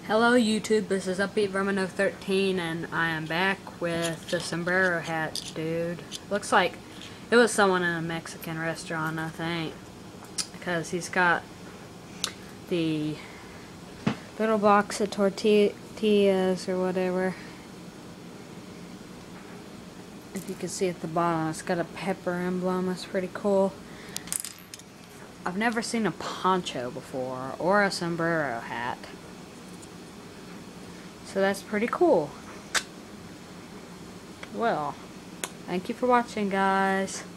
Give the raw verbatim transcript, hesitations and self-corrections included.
Hello YouTube, this is Upbeat Vermin oh thirteen and I am back with the sombrero hat dude. Looks like it was someone in a Mexican restaurant, I think, because he's got the little box of tortillas or whatever. If you can see at the bottom, it's got a pepper emblem. That's pretty cool. I've never seen a poncho before or a sombrero hat. So that's pretty cool. Well, thank you for watching, guys.